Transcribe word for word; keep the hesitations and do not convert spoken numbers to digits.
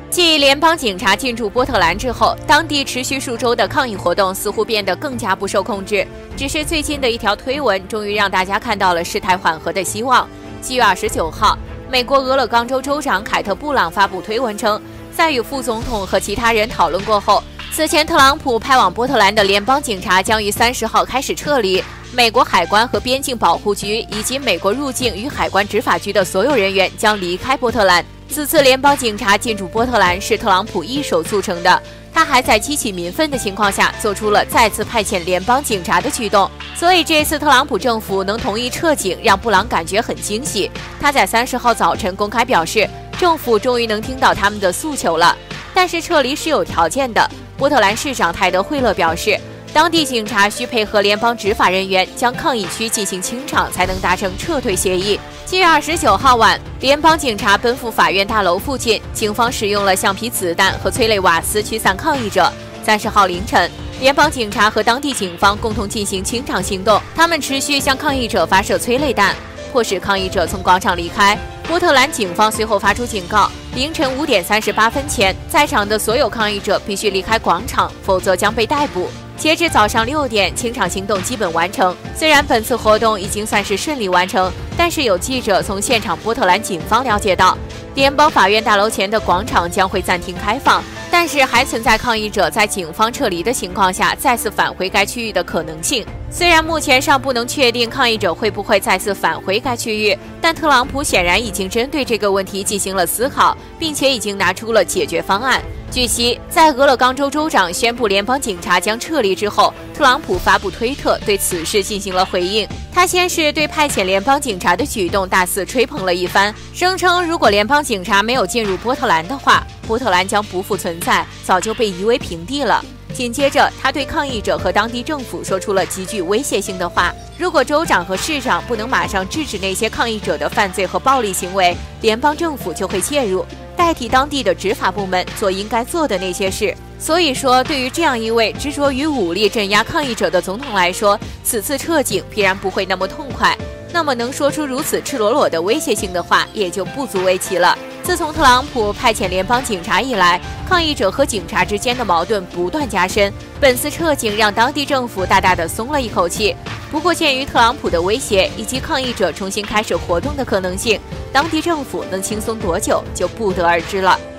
继联邦警察进驻波特兰之后，当地持续数周的抗议活动似乎变得更加不受控制。只是最近的一条推文，终于让大家看到了事态缓和的希望。七月二十九号，美国俄勒冈州州长凯特·布朗发布推文称，在与副总统和其他人讨论过后，此前特朗普派往波特兰的联邦警察将于三十号开始撤离。美国海关和边境保护局以及美国入境与海关执法局的所有人员将离开波特兰。此次联邦警察进驻波特兰是特朗普一手促成的，他还在激起民愤的情况下做出了再次派遣联邦警察的举动，所以这次特朗普政府能同意撤警，让布朗感觉很惊喜。他在三十号早晨公开表示，政府终于能听到他们的诉求了，但是撤离是有条件的。波特兰市长泰德·惠勒表示，当地警察需配合联邦执法人员将抗议区进行清场，才能达成撤退协议。七月二十九号晚，联邦警察奔赴法院大楼附近，警方使用了橡皮子弹和催泪瓦斯驱散抗议者。三十号凌晨，联邦警察和当地警方共同进行清场行动，他们持续向抗议者发射催泪弹，迫使抗议者从广场离开。波特兰警方随后发出警告，凌晨五点三十八分前，在场的所有抗议者必须离开广场，否则将被逮捕。截至早上六点，清场行动基本完成。虽然本次活动已经算是顺利完成，但是有记者从现场波特兰警方了解到，联邦法院大楼前的广场将会暂停开放，但是还存在抗议者在警方撤离的情况下再次返回该区域的可能性。虽然目前尚不能确定抗议者会不会再次返回该区域，但特朗普显然已经针对这个问题进行了思考，并且已经拿出了解决方案。据悉，在俄勒冈州州长宣布联邦警察将撤离之后，特朗普发布推特对此事进行了回应。他先是对派遣联邦警察的举动大肆吹捧了一番，声称如果联邦警察没有进入波特兰的话，波特兰将不复存在，早就被夷为平地了。紧接着，他对抗议者和当地政府说出了极具威胁性的话：如果州长和市长不能马上制止那些抗议者的犯罪和暴力行为，联邦政府就会介入，代替当地的执法部门做应该做的那些事。所以说，对于这样一位执着于武力镇压抗议者的总统来说，此次撤警必然不会那么痛快。那么能说出如此赤裸裸的威胁性的话，也就不足为奇了。自从特朗普派遣联邦警察以来，抗议者和警察之间的矛盾不断加深。本次撤警让当地政府大大的松了一口气。不过，鉴于特朗普的威胁以及抗议者重新开始活动的可能性，当地政府能轻松多久就不得而知了。